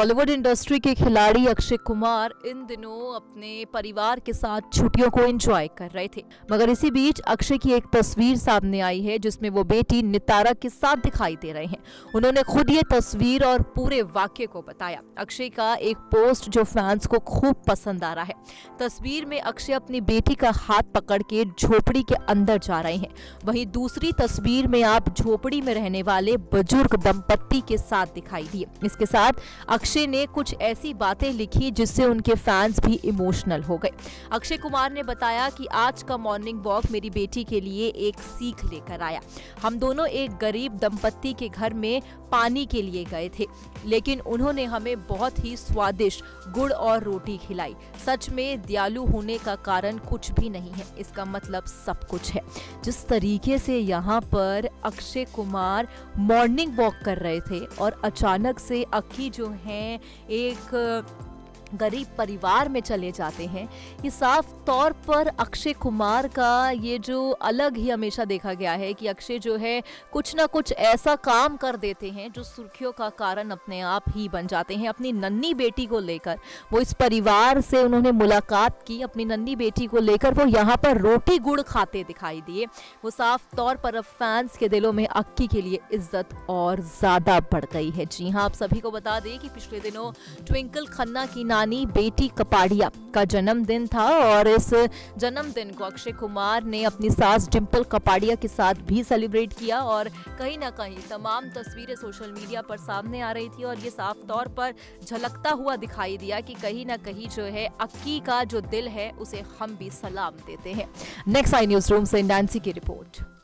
Bollywood industry के खिलाड़ी अक्षय कुमार इन दिनों अपने परिवार के साथ छुट्टियों को एंजॉय कर रहे थे, मगर इसी बीच अक्षय की एक तस्वीर सामने आई है जिसमें वो बेटी नितारा के साथ दिखाई दे रहे हैं। उन्होंने खुद ये तस्वीर और पूरे वाक्य को बताया। अक्षय का एक पोस्ट जो फैंस को खूब पसंद आ रहा है। तस्वीर में अक्षय अपनी बेटी का हाथ पकड़ के झोपड़ी के अंदर जा रहे हैं। वहीं दूसरी तस्वीर में आप झोपड़ी में रहने वाले बुजुर्ग दंपत्ति के साथ दिखाई दिए। इसके साथ अक्षय ने कुछ ऐसी बातें लिखी जिससे उनके फैंस भी इमोशनल हो गए। अक्षय कुमार ने बताया कि आज का मॉर्निंग वॉक मेरी बेटी के लिए एक सीख लेकर आया। हम दोनों एक गरीब दंपत्ति के घर में पानी के लिए गए थे, लेकिन उन्होंने हमें बहुत ही स्वादिष्ट गुड़ और रोटी खिलाई। सच में दयालु होने का कारण कुछ भी नहीं है, इसका मतलब सब कुछ है। जिस तरीके से यहाँ पर अक्षय कुमार मॉर्निंग वॉक कर रहे थे और अचानक से अक्की जो हैं एक गरीब परिवार में चले जाते हैं, ये साफ तौर पर अक्षय कुमार का ये जो अलग ही हमेशा देखा गया है कि अक्षय जो है कुछ ना कुछ ऐसा काम कर देते हैं जो सुर्खियों का कारण अपने आप ही बन जाते हैं। अपनी नन्ही बेटी को लेकर वो इस परिवार से उन्होंने मुलाकात की, अपनी नन्ही बेटी को लेकर वो यहाँ पर रोटी गुड़ खाते दिखाई दिए। वो साफ तौर पर अब फैंस के दिलों में अक्की के लिए इज्जत और ज़्यादा बढ़ गई है। जी हाँ, आप सभी को बता दें कि पिछले दिनों ट्विंकल खन्ना की बेटी कपाड़िया का जन्मदिन था और इस जन्मदिन को अक्षय कुमार ने अपनी सास डिंपल कपाड़िया के साथ भी सेलिब्रेट किया और कहीं ना कहीं तमाम तस्वीरें सोशल मीडिया पर सामने आ रही थी और ये साफ तौर पर झलकता हुआ दिखाई दिया कि कहीं ना कहीं जो है अक्की का जो दिल है उसे हम भी सलाम देते हैं। नेक्स्ट आई न्यूज़ रूम से नैन्सी की रिपोर्ट।